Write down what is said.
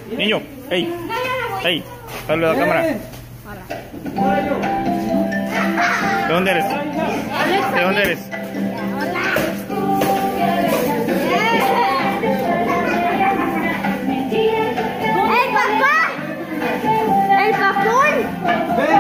Niño, ey, ey, dale a la cámara. ¿De dónde eres? ¿De dónde eres? ¡El papá! ¡El papón!